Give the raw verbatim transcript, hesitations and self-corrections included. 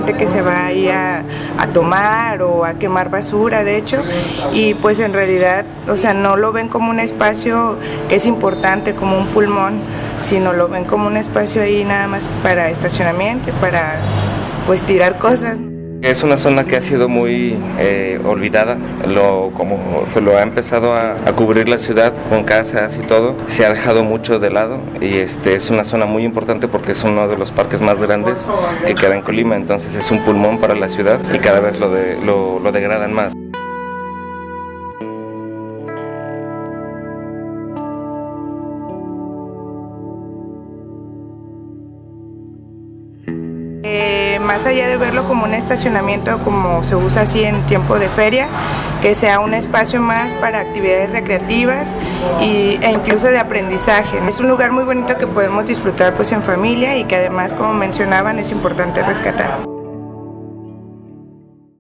gente que se va ahí a, a tomar o a quemar basura, de hecho, y pues en realidad, o sea, no lo ven como un espacio que es importante, como un pulmón, sino lo ven como un espacio ahí nada más para estacionamiento, para pues tirar cosas. Es una zona que ha sido muy eh, olvidada, lo, como se lo ha empezado a, a cubrir la ciudad con casas y todo, se ha dejado mucho de lado y este, es una zona muy importante porque es uno de los parques más grandes que queda en Colima, entonces es un pulmón para la ciudad y cada vez lo, de, lo, lo degradan más. Eh, más allá de verlo como un estacionamiento, como se usa así en tiempo de feria, que sea un espacio más para actividades recreativas y, e incluso de aprendizaje. Es un lugar muy bonito que podemos disfrutar pues en familia y que además, como mencionaban, es importante rescatar.